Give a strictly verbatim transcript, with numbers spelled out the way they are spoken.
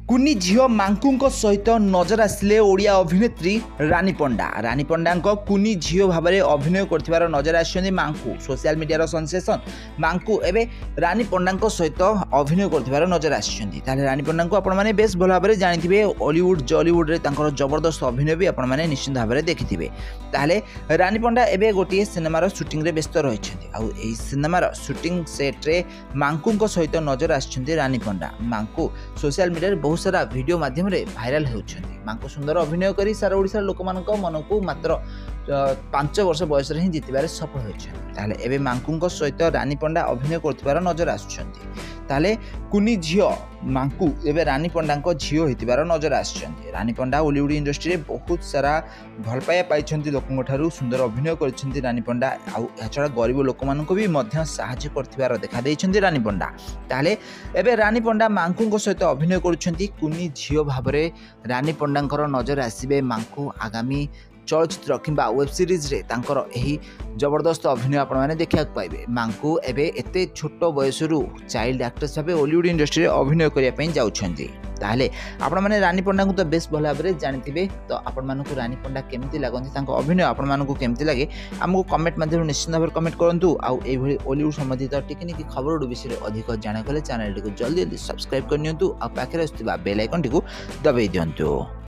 कुनी झील मांकू सहित नजर आसिले ओडिया अभिनेत्री रानी पंडा रानी पंडा कुनी झील भाव में अभिनय कर नजर आसी Manku social media sensation Manku एवं रानी पंडा सहित अभिनय कर नजर आसी रानी पंडा को आपने बेस भल भाव में जानी हॉलीवुड जॉलीवुड रे जबरदस्त अभिनय भी आपने निश्चित भाव में देखिथे। ताहले रानी पंडा एवं गोटे सिनेमार सुटिंग रे व्यस्त रही सिनेमार सुटिंग सेट्रे मांकू सहित नजर आसी रानी पंडा मांकू सोशल मीडिया बहुत सारा वीडियो माध्यम रे भाइराल होउछन्ती। मांको सुंदर अभिनय करी सारा ओडिसा लोक मानक मन को मात्र पांच वर्ष बयस रे ही जितबारे सफल होइछन्ती। ताले एबे मांकू सहित रानी पंडा अभिनय करथिबार नजर आछन्ती। ताले कुनी झियो मांकू एबे रानी पंडा को झियो होइतिबार नजर आछन्ती। रानी पंडा हॉलीवुड इंडस्ट्री रे बहुत सारा भल पाया पाइछन्ती लोकन ठारू सुंदर अभिनय करछन्ती रानी पंडा आउ एछड़ा गरीब लोक मानक भी मध्य सहायता करथिबार देखा दैछन्ती रानी पंडा। ताले एबे रानी पंडा मांकू सहित अभिनय करुछन्ती कुनी झियो भाव में रानी पंडांकर नजर आसीबे मांकू आगामी चलचित्र किंबा वेब सीरीज रे तांकर एही जबरदस्त अभिनय आपण माने देखा पाइबे। मांकू एबे एते छोट बयसरू चाइल्ड एक्ट्रेस भाबे हॉलीवुड इंडस्ट्री रे अभिनय करिया पई जाउछन्ती। ताहले आपण माने रानी पंडा को तो बेस भल भाबरे जानिथिबे। तो आपण मानकु रानी पंडा केमति लागंती तांको अभिनय आपण मानकु केमति लागे हमकु कमेंट माध्यम निश्चित भाबरे कमेंट करंतु। आउ एई भली हॉलीवुड संबंधित टेक्निक खबर विषय अधिक जाना कले चैनल को जल्दी जल्दी सब्सक्राइब करनियंतु आ पाखरे आस्थिबा बेल आइकन टिकु दबाई दियंतु।